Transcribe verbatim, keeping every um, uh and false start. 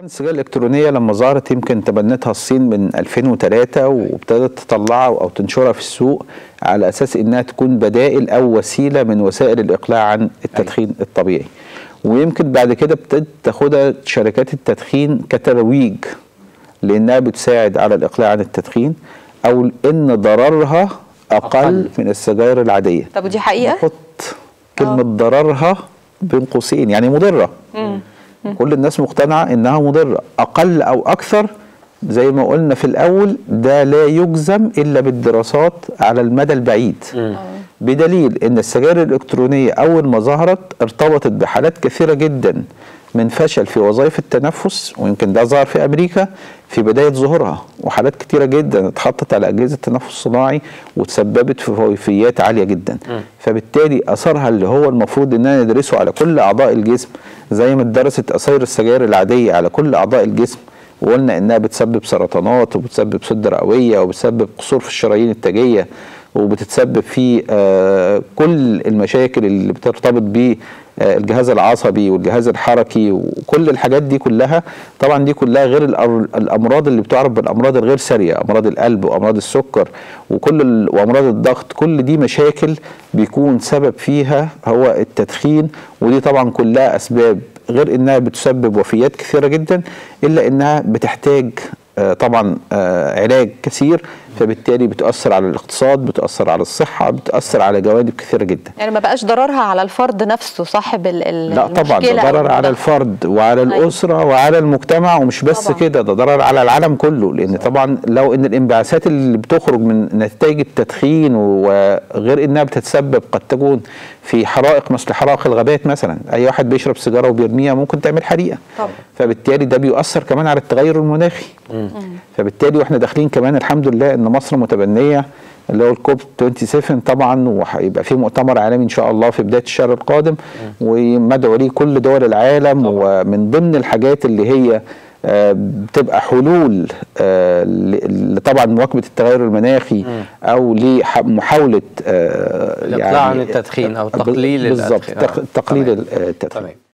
السجائر الإلكترونية لما ظهرت يمكن تبنتها الصين من ألفين وثلاثة وابتدت تطلعها أو تنشرها في السوق على أساس إنها تكون بدائل أو وسيلة من وسائل الإقلاع عن التدخين الطبيعي. ويمكن بعد كده ابتدت تاخدها شركات التدخين كترويج لأنها بتساعد على الإقلاع عن التدخين أو إن ضررها أقل, أقل. من السجائر العادية. طب ودي حقيقة؟ نحط كلمة ضررها بين قوسين، يعني مضرة. مم. كل الناس مقتنعة انها مضرة، اقل او اكثر زي ما قلنا في الاول ده لا يجزم الا بالدراسات على المدى البعيد. م. بدليل ان السجائر الالكترونية اول ما ظهرت ارتبطت بحالات كثيرة جدا من فشل في وظائف التنفس، ويمكن ده ظهر في امريكا في بداية ظهورها، وحالات كتيرة جدا اتحطت على اجهزة تنفس صناعي وتسببت في وفيات عالية جدا. م. فبالتالي اثرها اللي هو المفروض اننا ندرسه على كل اعضاء الجسم زي ما اتدرست اثار السجائر العادية على كل اعضاء الجسم، وقلنا انها بتسبب سرطانات وبتسبب سد رئوية وبتسبب قصور في الشرايين التاجية وبتتسبب في آه كل المشاكل اللي بترتبط ب الجهاز العصبي والجهاز الحركي وكل الحاجات دي كلها. طبعا دي كلها غير الامراض اللي بتعرف بالامراض الغير ساريه، امراض القلب وامراض السكر وكل وامراض الضغط، كل دي مشاكل بيكون سبب فيها هو التدخين. ودي طبعا كلها اسباب غير انها بتسبب وفيات كثيره جدا الا انها بتحتاج طبعا علاج كثير، فبالتالي بتأثر على الاقتصاد، بتأثر على الصحة، بتأثر على جوانب كثيرة جدا. يعني ما بقاش ضررها على الفرد نفسه صاحب المشكلة؟ لا طبعا ده ضرر على الفرد وعلى الأسرة وعلى المجتمع، ومش بس كده، ده ضرر على العالم كله. لأن طبعا لو إن الانبعاثات اللي بتخرج من نتائج التدخين وغير إنها بتتسبب قد تكون في حرائق مثل حرائق الغابات مثلا، أي واحد بيشرب سيجارة وبيرميها ممكن تعمل حريقة. طبعا. فبالتالي ده بيؤثر كمان على التغير المناخي. مم. فبالتالي واحنا داخلين كمان الحمد لله ان مصر متبنيه اللي هو الكوب سبعة وعشرين طبعا، وهيبقى في مؤتمر عالمي ان شاء الله في بدايه الشهر القادم، ومدعو ليه كل دول العالم. طبعا. ومن ضمن الحاجات اللي هي بتبقى حلول طبعا مواكبه التغير المناخي م. او لمحاوله الاقلاع عن التدخين او تقليل بالظبط تقليل التدخين.